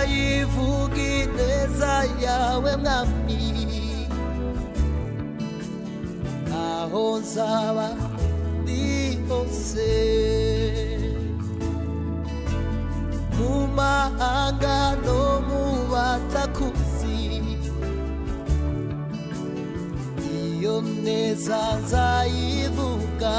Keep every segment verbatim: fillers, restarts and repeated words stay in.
nzayivuga ineza yawe mwami aho nzaba ndi hose mu mahanga no mu batakuzi iyo neza nzayivuga.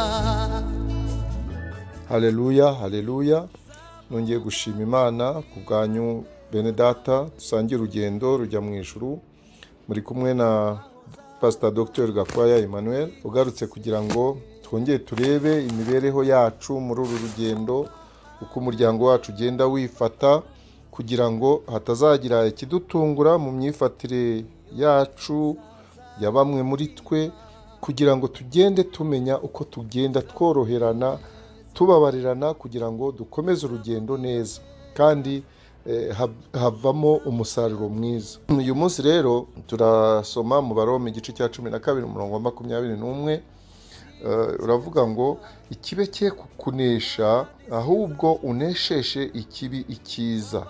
Haleluya, haleluya. Nongeye gushima Imana ku bwanyu bene data dusangiye urugendo rujya mu ijuru. Muri kumwe na Pastor Docteur Gakwaya Emmanuel ugarutse kugira ngo twongeye turebe imibereho yacu muri uru rugendo, uko umuryango wacu ugenda wifata, kugira ngo hatazagira ikidutungura mu myifatire yacu ya bamwe muri twe, kugira ngo tugende tumenya uko tugenda tworoherana tubabarirana, kugira ngo dukomeze urugendo neza kandi eh, havamo umusaruro mwiza. Uyu munsi rero turasoma mu Baroma igice cya cumi na kabiri umurongo wa makumyabiri n'umwe. Uh, uravuga ngo ikibe cye kukunesha ahubwo unesheshe ikibi ikiza.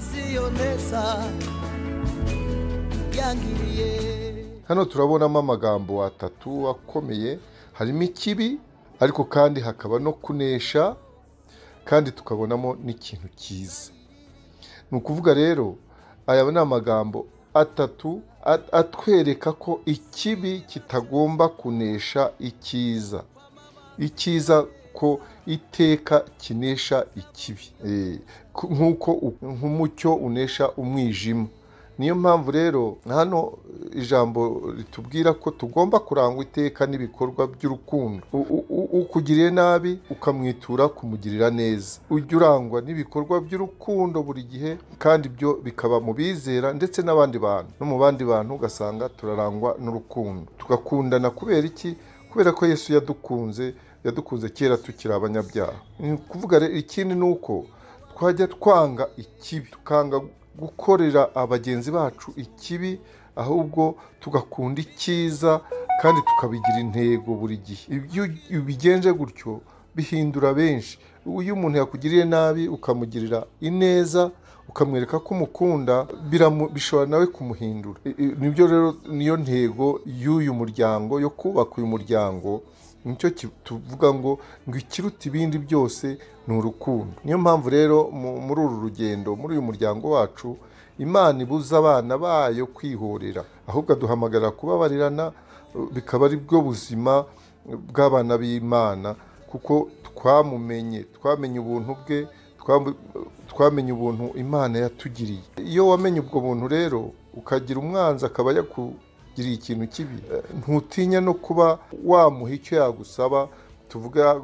Hano turabonamo amagambo atatu akomeye, harimo ikibi ariko kandi hakaba no kunesha, kandi tukabonamo n'ikintu cyiza. Ni ukuvuga rero aya ni amagambo atatu atwereka ko ikibi kitagomba kunesha icyiza, icyiza ko iteka kinesha ikibi, e, nk'uko nk'umucyo unesha umwijima. Niyo mpamvu rero hano ijambo ritubwira ko tugomba kurangwa iteka n'ibikorwa by'urukundo. Ukugiriye nabi ukamwitura kumugirira neza, ujya urangwa n'ibikorwa by'urukundo buri gihe, kandi byo bikaba mu bizera ndetse n'abandi bantu. No mu bandi bantu ugasanga turarangwa n'urukundo, tugakundana. Kubera iki? Kubera ko Yesu yadukunze, yadukunze kera tukiri abanyabyaha. Ni kuvuga rero ikindi ni uko twajya twanga ikibi, tukanga gukorera abagenzi bacu ikibi, ahubwo tugakunda icyiza kandi tukabigira intego buri gihe. Ibyo bigenje gutyo bihindura benshi. Uyu umuntu yakugiriye nabi ukamugirira ineza, ukamwereka ko umukunda, bishobora nawe kumuhindura. Nibyo rero niyo ntego y'uyu muryango, yo kubaka uyu muryango. Nicyo tuvuga ngo ngo ikiruta ibindi byose ni urukundo. Niyo mpamvu rero muri uru rugendo, muri uyu muryango wacu, Imana ibuza abana bayo kwihorera, ahubwo aduhamagara kubabarirana, bikaba ari bwo buzima bw'abana b'Imana, kuko twamumenye, twamenye ubuntu bwe, twamenye ubuntu Imana yatugiriye. Iyo wamenye ubwo buntu rero ukagira umwanzi akaba yakugiriye ikintu kibi, ntutinya no kuba wamuha icyo yagusaba. Tuvuga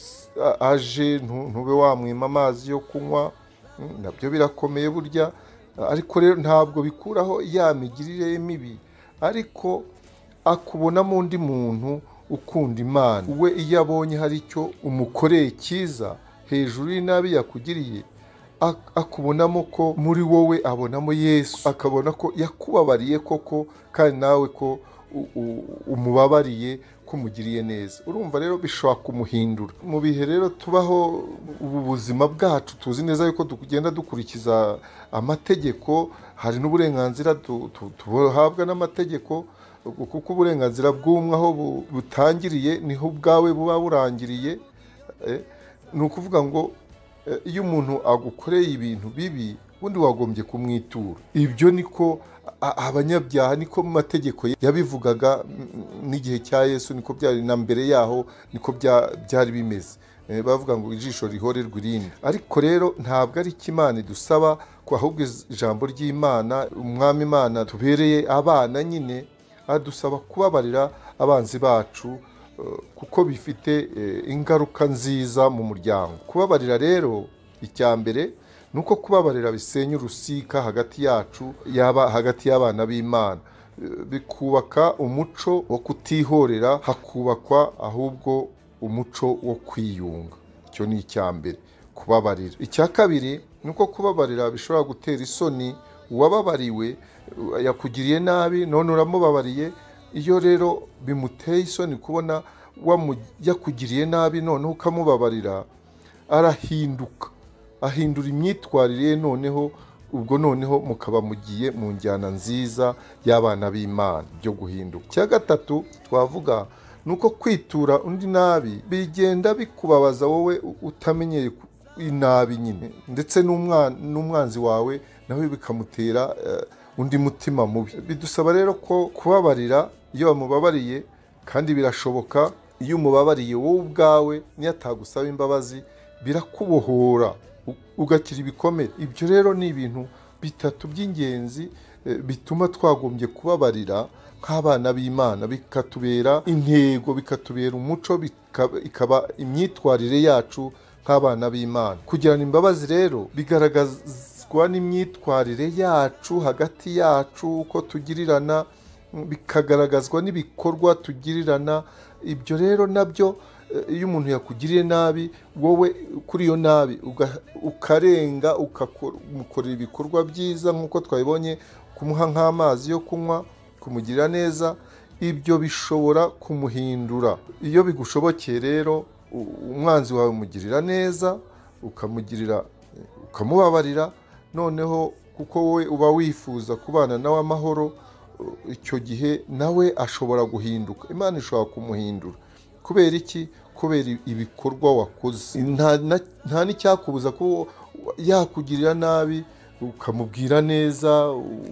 aje ntube wamwima amazi yo kunywa, nabyo birakomeye burya. Ariko rero ntabwo bikuraho ya migirire mibi, ariko akubonamo undi muntu ukunda Imana. We iyo abonye hari icyo umukoreye cyiza hejuru y'inabi yakugiriye, akubonamo ko muri wowe abonamo Yesu, akabona ko yakubabariye koko, kandi nawe ko umubabariye, kumugiriye neza. Urumva rero bishobora kumuhindura. Mu bihe rero tubaho ubu buzima bwacu, tuzi neza yuko tugenda dukurikiza amategeko. Hari n'uburenganzira tuhabwa n'amategeko, kuko uburenganzira bw'umwe aho butangiriye niho ubwawe buba burangiriye. Ni ukuvuga ngo iyo umuntu agukoreye ibintu bibi, undi wagombye kumwitura. Ibyo niko abanyabyaha, niko mu mategeko yabivugaga n'igihe cya Yesu, niko byari na mbere yaho, niko byari bimeze. Bavuga ngo ijisho rihorerwe irindi. Ariko rero ntabwo ari Imana idusaba, ko ahubwo ijambo ry'Imana, umwami Imana tubereye abana nyine, adusaba kubabarira abanzi bacu, kuko bifite ingaruka nziza mu muryango. Kubabarira rero, icya mbere nuko kubabarira bisenya urusika hagati yacu, yaba hagati y'abana b'Imana, bikubaka umuco wo kutihorera, hakubakwa ahubwo umuco wo kwiyunga. Icyo ni icya mbere, kubabarira. Icya kabiri nuko kubabarira bishobora gutera isoni uwababariwe, yakugiriye nabi none uramubabariye. Iyo rero bimuteye isoni kubona yakugiriye nabi none ukamubabarira, arahinduka, ahindura imyitwarire, noneho ubwo noneho mukaba mugiye mu njyana nziza y'abana b'Imana byo guhinduka. Cya gatatu twavuga nuko kwitura undi nabi bigenda bikubabaza wowe utamenyeye inabi nyine, ndetse n'umwanzi wawe nawe bikamutera uh, undi mutima mubi. Bidusaba rero ko kubabarira iyo bamubabariye, kandi birashoboka iyo umubabariye wowe ubwawe niyo atagusaba imbabazi birakubohora ugakira ibikomere. Ibyo rero ni ibintu bitatu by'ingenzi uh, bituma twagombye kubabarira nk'abana b'Imana, bikatubera intego, bikatubera umuco, ikaba imyitwarire yacu nk'abana b'Imana. Kugirana imbabazi rero bigaragazwa n'imyitwarire yacu hagati yacu, uko tugirirana, bikagaragazwa n'ibikorwa tugirirana. Ibyo rero nabyo iyo umuntu yakugiriye nabi, wowe kuri iyo nabi ukarenga ukamukorera ibikorwa byiza nk'uko twabibonye, kumuha nk'amazi yo kunywa, kumugirira neza, ibyo bishobora kumuhindura. Iyo bigushobokeye rero umwanzi wawe umugirira neza, ukamugirira ukamubabarira, noneho kuko wowe uba wifuza kubana nawe amahoro, icyo gihe nawe ashobora guhinduka. Imana ishobora kumuhindura. Kubera iki? Kubera ibikorwa wakoze. Nta n'icyakubuza ko yakugirira nabi ukamubwira neza,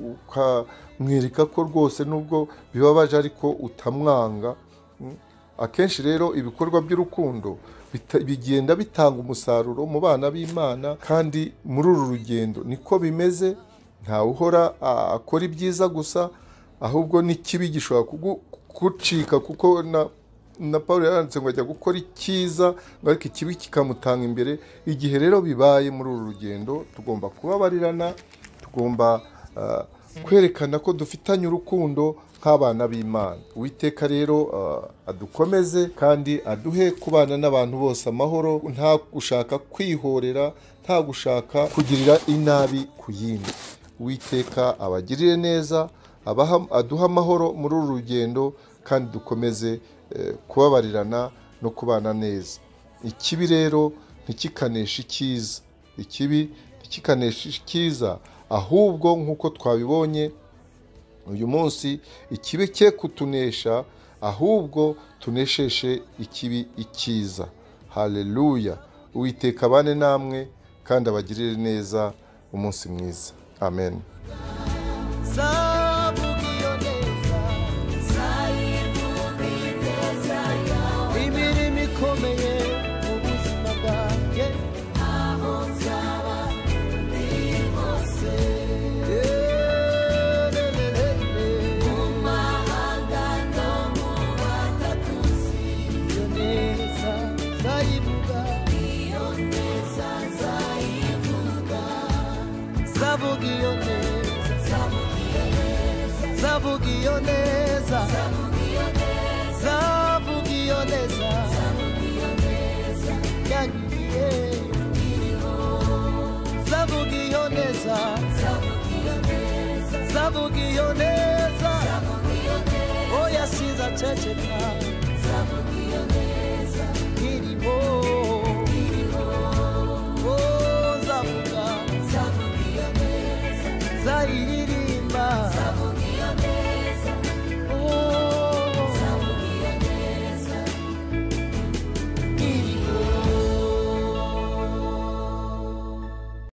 ukamwereka ko rwose nubwo bibabaje ariko utamwanga. Akenshi rero ibikorwa by'urukundo bigenda bitanga umusaruro mu bana b'Imana, kandi muri uru rugendo niko bimeze. Ntawe uhora akora ibyiza gusa, ahubwo n'ikibi gishobora kugucika, kuko na na Paulo yaranditse ngo ajya gukora icyiza ariko ikibi kikamutanga imbere. Igihe rero bibaye muri uru rugendo, tugomba kubabarirana, tugomba uh, kwerekana ko dufitanye urukundo nk'abana b'Imana. Uwiteka rero uh, adukomeze kandi aduhe kubana n'abantu bose amahoro, nta gushaka kwihorera, nta gushaka kugirira inabi ku yindi. Uwiteka abagirire neza, abaha aduha amahoro muri uru rugendo, kandi dukomeze eh, kubabarirana no kubana neza. Ikibi rero ntikikanesha icyiza, ikibi ntikikanesha icyiza, ahubwo nk'uko twabibonye uyu munsi, ikibi cye kutunesha, ahubwo tunesheshe ikibi icyiza. Haleluya. Uwiteka abane namwe kandi abagirire neza. Umunsi mwiza. Amen. Zavugioneza, zavugioneza, yagiye, zavugioneza, zavugioneza, oya siza checheka, zavugioneza, irimo.